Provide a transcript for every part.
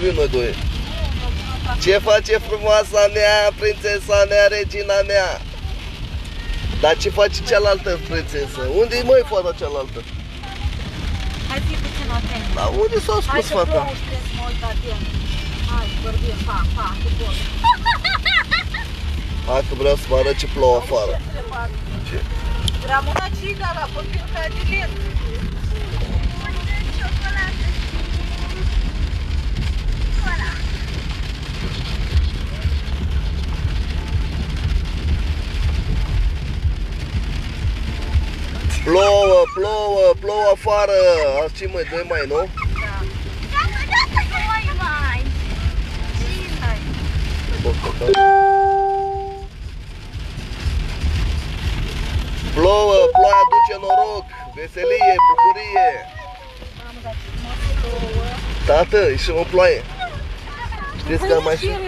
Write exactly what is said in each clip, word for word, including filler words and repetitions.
vorbim noi doi. Ce face frumoasa mea, prințesa mea, regina mea? Dar ce face cealaltă prințesă? Unde-i măi fata cealaltă? Hai fi puțin atent. Dar unde s-a spus fata? Hai să trebuie să mă uit atent. Hai, vorbim, pa, pa, cu pot. Hai că vreau să vă arăt ce plouă afară. Ce? Ramona Ciga la copilul care de lent. Plouă, plouă, plouă afară. Azi ce mai, doi mai, nu? Da. doi mai. Plouă, ploaia aduce noroc, veselie, bucurie. Tată, e și o ploaie. Știți că mai și...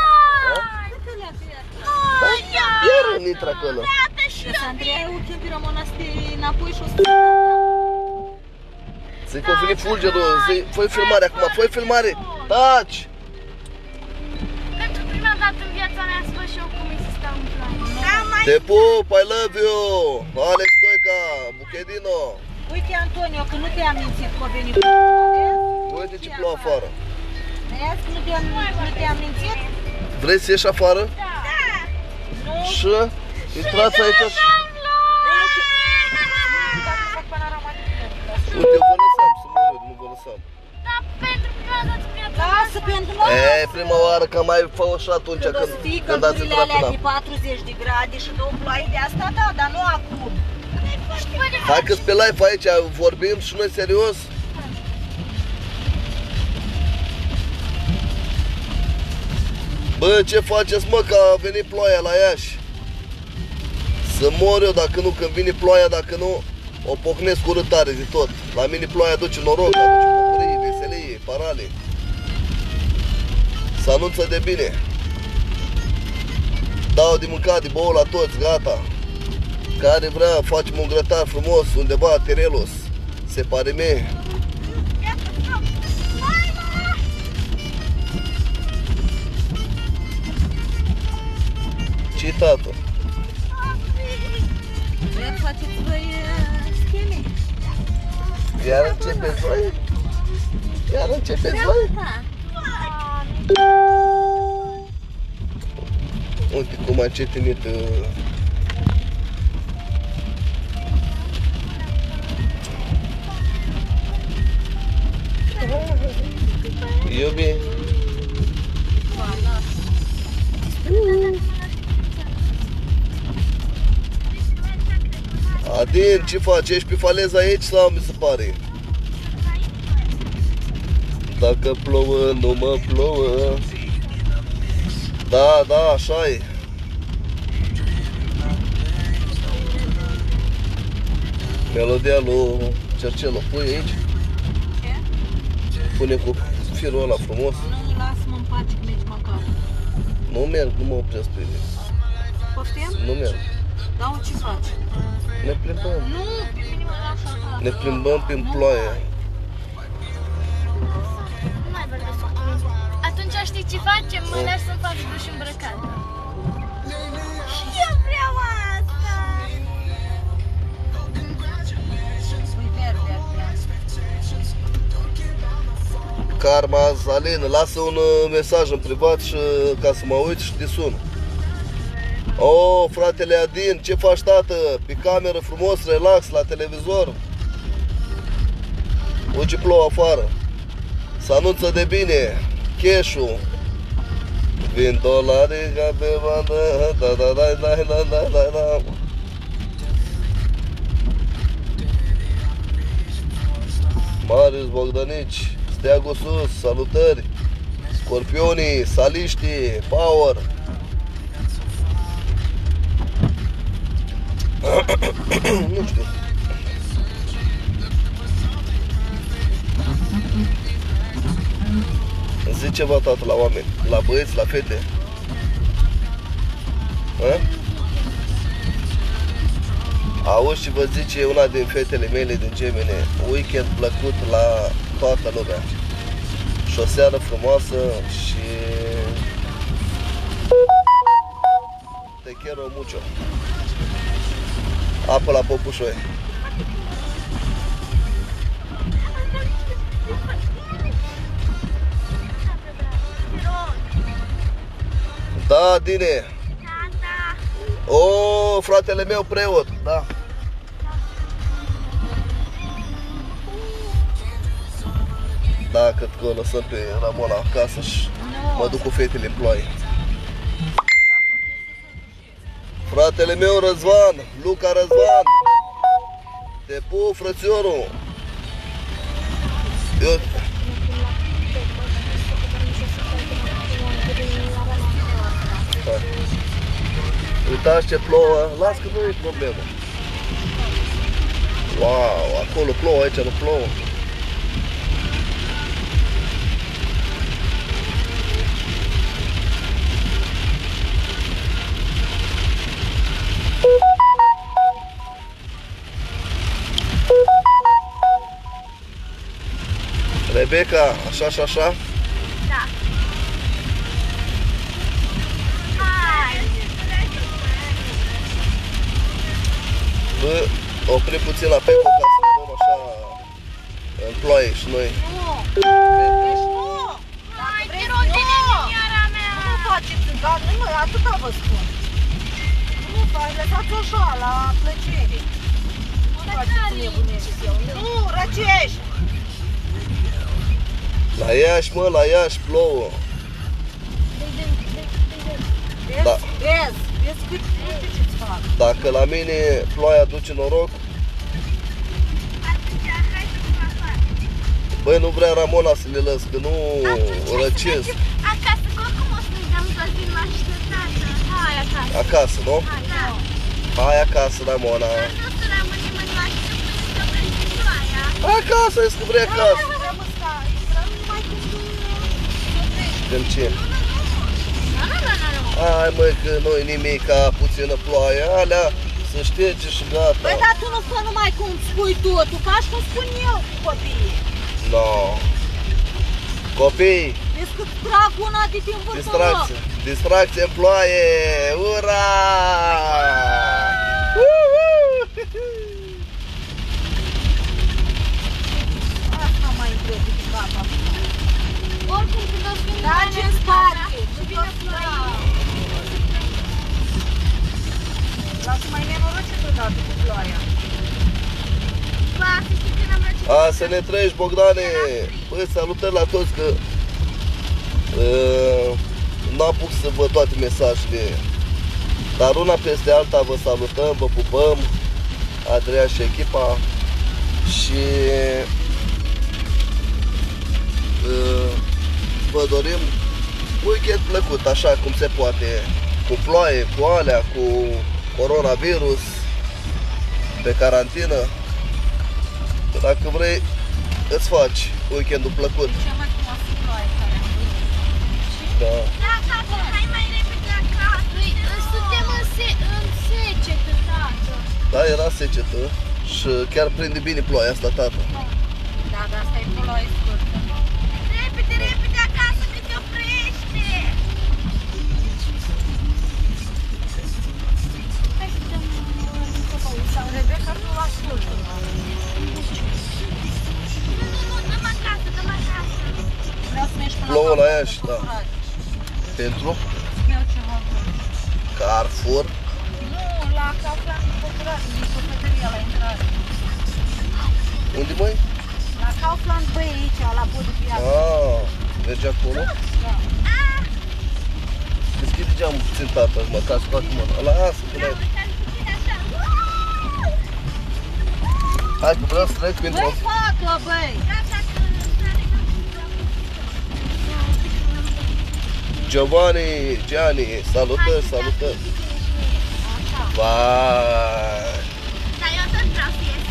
Iar îmi intră acolo. Andreea, eu chem pe Ramona înapoi și o să... Zic că a venit fulgerul, zic, fă-i filmare acum, fă-i filmare, taci! Pentru prima dată în viața mea să văd și eu cum e să stau în ploaie. Te pup, I love you! Alex Stoica, Buchedino! Uite, Antonio, că nu te-am mințit că a venit. Uite ce plouă afară. Vezi că nu te-am mințit? Vrei să ieși afară? Da! Și? Intrați aici și... Uite, eu vă lăsam să mă râd, nu vă lăsam. Da, pentru prima dată în viața mea. Lasă pentru noi! E, prima oară că mai fă-o și atunci Când o când, să fii când ați căldurile intrat alea în de apă. patruzeci de grade și două ploaie de asta, da, dar nu acum. Hai că-s pe live aici, vorbim și noi serios. Bă, ce faceți mă, că a venit ploaia la Iași? Să mor eu dacă nu, când vine ploaia, dacă nu, o pocnesc cu râtare de tot. La mine ploaia aduce noroc, aduce bucurie, veselie, parale. Se anunță de bine. Dau de mâncat, de băut la toți, gata. Care vrea, facem un grătar frumos, undeva, Terelos, separime. Ce tată? Vreau să faceți voi scheme? Iar începeți voi? Iar începeți voi? Uite cum a cetinit uh... Iubi? Adin, ce faci? Ești pe faleză aici sau mi se pare? Dacă plouă, nu mă plouă. Da, da, așa e. Melodia lui Cercelo, pui aici? Ce? Pune cu firul ăla frumos. Nu, lasă-mă în pace că mergi măcar. Nu merg, nu mă opresc pe ele. Poftim? Nu merg. Da, ce faci? Ne plimbăm. Nu, pe mine mă lasă așa. Ne plimbăm prin ploaie. Nu mai vorbesc cu mine. Atunci știi ce facem? Mă lași să-mi fac duș îmbrăcat. Și eu vreau asta! Pui verde, Karma, Alin, lasă un uh, mesaj în privat și, ca să mă uit și te sun. Oh, fratele Adin, ce faci, tată? Pe cameră, frumos, relax, la televizor. Uite ce plouă afară. Se anunță de bine. Cash-ul. Vin dolari ca pe bandă. Da, da, da, da, da, da, da, da. Marius Bogdanici, Steagul Sus, salutări. Scorpionii, saliștii, power. Nu știu. Zici ceva, tată, la oameni, la băieți, la fete. A? Auzi și vă zice una din fetele mele din Gemene: weekend plăcut la toată lumea. și o seară frumoasă și te quiero mucho. Apă la popușoi. Da, Dine. O, fratele meu preot, da. Da, cred că o lăsăm pe Ramona acasă și mă duc cu fetele în ploaie. Fratele meu Răzvan, Luca Răzvan. Te pup, frățiorul. Eu... Uitați ce plouă, las că nu e problemă. Wow, acolo plouă, aici nu plouă. Rebecca, așa și așa? Da. Hai! Bă, oprim puțin la Peco ca să vedem așa în ploaie și noi. Nu! Deci nu! Hai, Dacă te vreți, rog, nu! dinamiara mea! Nu faceți în gard, nu, atâta vă spun. Nu, lăsați-o așa, la plăcere. Nu faceți nebunești eu. Nu, răcești! La Iași, mă, la Iași plouă. Vezi? Da. Vezi? Vezi cât uite ce-ți fac. Dacă la mine ploaia aduce noroc, băi, nu vrea Ramona să le lăs, că nu răcesc. Acasă, că oricum o să ne dăm toți din mașină, tată. Hai acasă. Acasă, nu? Hai, da. Hai acasă, Ramona. Dar nu să rămânem în mașină până să prinde ploaia. Acasă, ești că vrei acasă. Vrem ăsta, vrem numai când nu treci. Când ce? Nu, nu, nu, nu, nu. Hai, măi, că nu-i nimica, puțină ploaie, alea să șterge și gata. Păi, dar tu nu spui numai cum spui tu, tu faci cum spun eu, copiii. No. Copii, Vezi cât trag una de din vârful distracție, distracție în ploaie, ura! Asta mai întreb de gata. Oricum, când o să vină Da, ploaia ce în în spate? să vină ploaia. Lasă mai nenoroce deodată cu ploaia. Ba, să știi că n-am răcit. A, să ne trăiești, Bogdane! Păi, salutări la toți, că uh, n-am pus să văd toate mesajele. Dar una peste alta vă salutăm, vă pupăm, Adrian și echipa. Și uh, vă dorim weekend plăcut, așa cum se poate. Cu ploaie, cu alea, cu coronavirus, pe carantină. Că dacă vrei, îți faci weekendul plăcut. Cea mai frumoasă ploaie care am văzut. Da. Da, tată, hai mai repede acasă. Păi, suntem în, se în secetă, tată. Da, era secetă și chiar prinde bine ploaia asta, tată. Da, dar asta e ploaie scurtă. Repede, repede acasă, că te oprește. Hai să dăm în căpău. Sau Rebecca nu ascultă. Nu, nu, nu, dăm acasă, dăm acasă. Vreau să mergi până Plouă acolo, la Iași, să da. furaj. Pentru Eu ceva vreau. Carrefour. Nu, la Kaufland e popular, e cofetăria la intrare. Unde, măi? La Kaufland, băi, aici, la podul piață. Ah, merge acolo? Da. Deschide geamul puțin, tată, măcar să fac mâna. Lasă, că n-ai. Uitați puțin așa. Hai că vreau să trec pentru o... Băi, facă, băi! Gata, că sare. Giovanni, Gianni, salutări, salutări. Așa. Vai! Dar eu tot vreau să ies.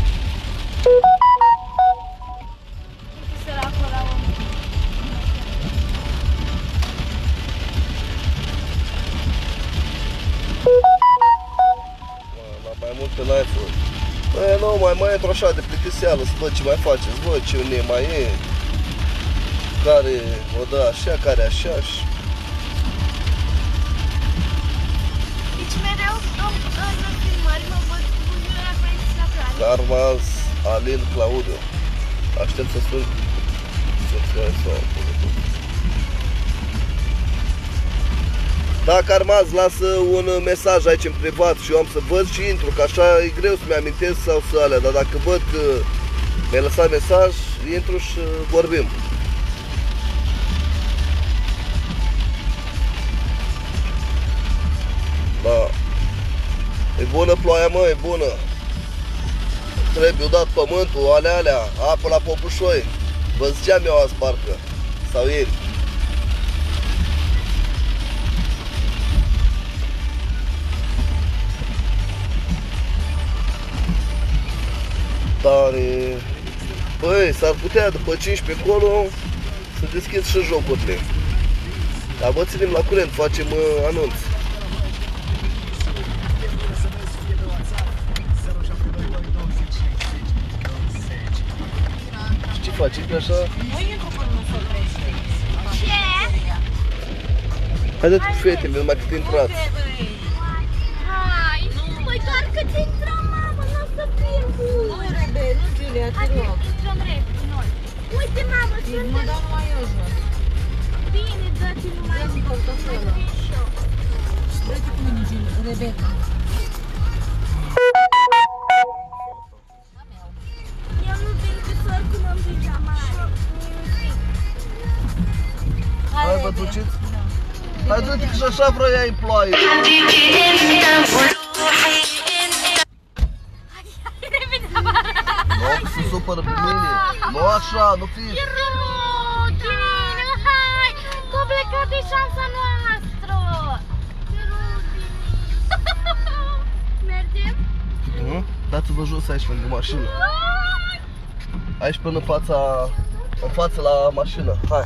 Săracul la om. La mai multe n-ai fost. Băi, nu, mai mai intru așa de plictiseală să văd ce mai faceți voi, ce ne mai e. Care o dă așa, care așa și... Deci mereu în, în filmări mă văd cu Iulia Părinți la plan. Carmaz, Alin, Claudiu. Aștept să sun. Da, Carmaz, lasă un mesaj aici în privat și eu am să văd și intru, că așa e greu să-mi amintesc sau să alea, dar dacă văd că mi-ai lăsat mesaj, intru și vorbim. Da. E bună ploaia, mă, e bună. Trebuie dat pământul, alea, alea, apă la Popușoi. Vă ziceam eu azi parcă, sau ieri. Dar, băi, s-ar putea după cincisprezece încolo să deschid și jocurile. Dar vă ținem la curent, facem uh, anunț. Și ce faci? E așa? Nu intru până nu se oprește. Ce? Haideți cu fetele, numai cât intrați. Hai! Păi doar cât intrăm, mamă, nu o să fim buni! Nu, Rebe, nu, Giulia, te Hai, rog. intrăm repede noi. Uite, mamă, sunt... Mă dau numai eu jos. Bine, dă-ți numai... Dă-mi portofelul. Mai vin și eu. Dă-te cu mine, Giulia, Rebecca. Eu nu vin că să oricum în pijamare. Hai, vă duceți? Hai, du-te că și așa vroia în ploaie. Nu, că se supără pe mine. Nu așa, nu fi. E rău, bine, hai! Că a plecat de șansa noastră! E rău, bine! Mergem? Mhm. Dați-vă jos aici lângă mașină. Aici până în fața, în față la mașină. Hai.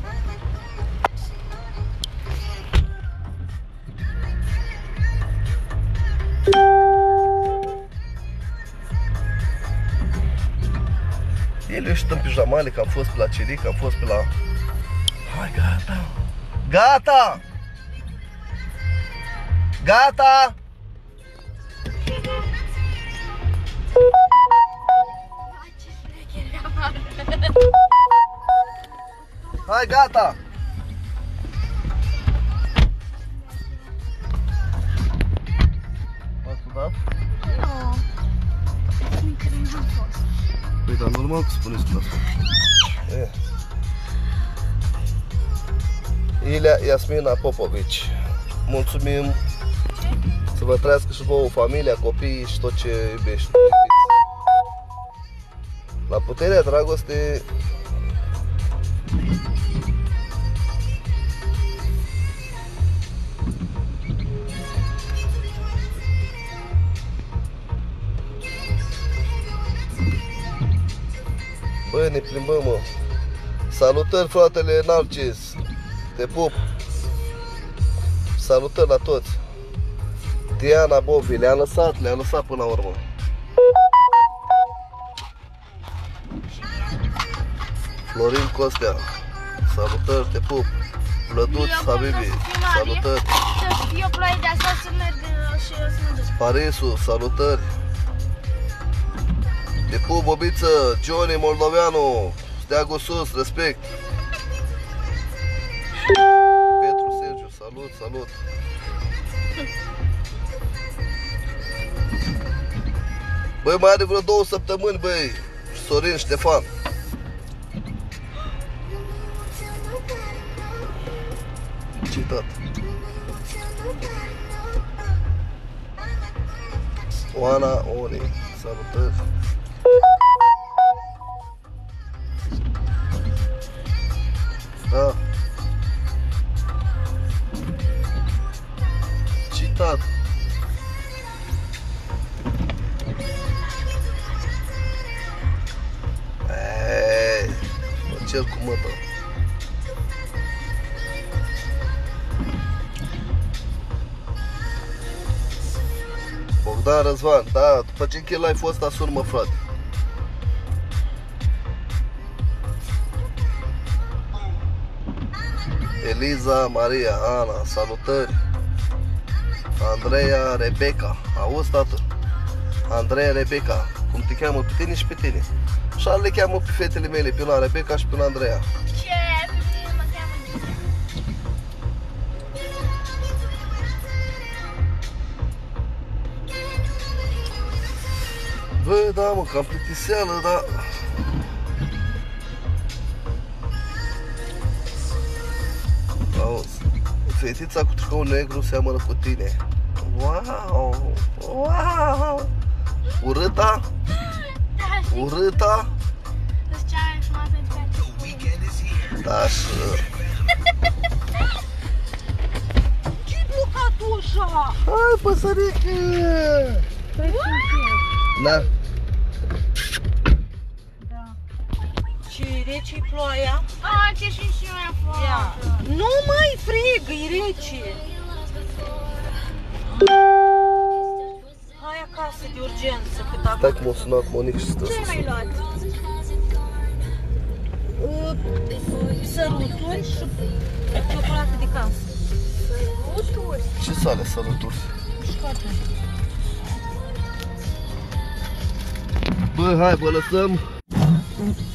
El ieșit în pijamale, că am fost pe la Ceric, am fost pe la... Hai, gata! Gata! Gata! Hai, gata! M-ați sudat? Nu. Încă n-am fost. Păi, dar normal că spuneți cu asta. E. Ilia Iasmina Popovici. Mulțumim. Să vă trăiască și vouă familia, copiii și tot ce iubești. La puterea dragoste. Băi, ne plimbăm, mă. Salutări, fratele Narcis. Te pup. Salutări la toți. Diana Bobi, le-a lăsat, le-a lăsat până la urmă. Florin Costea. Salutări, te pup. Vlăduț Habibi. Salutări. Să fie o ploaie de asta să merg și eu să mă duc. Parisu, salutări. Te pup, Bobiță, Johnny Moldoveanu, steagul sus, respect. Petru Sergiu, salut, salut. Băi, mai are vreo două săptămâni, băi, Sorin Ștefan. Citat. Oana Oni, salutări. Da. Citat. Eee, mă cer cu mătă. Bogdan Răzvan, da, după ce închei live-ul ăsta sun-mă, frate. Eliza, Maria, Ana, salutări. Andreea, Rebecca. Auzi, tată? Andreea, Rebecca. Cum te cheamă pe tine și pe tine. Așa le cheamă pe fetele mele, pe una Rebecca și pe una Andreea. Ce? Pe mine mă cheamă Gina. Bă, da, mă, cam plictiseală, dar... Auzi, fetița cu tricou negru seamănă cu tine. Wow! Wow! Urâta? Da, știi? Urâta? Sunt cea mai frumoasă de pe Da, și... Ce-i blocat tu așa? Hai, păsărică! Da. Da. Ce rece-i ploaia? A, ce și și mai Ia. afară. Nu mai frig, e rece. Hai acasă de urgență, cât Stai acum. cum o sunat Monic și stă Ce ai să mai sun. luat? Uh, Săruturi și ciocolată de casă. Săruturi? Ce sale sărături? Scoate. Bă, hai, bă, lăsăm.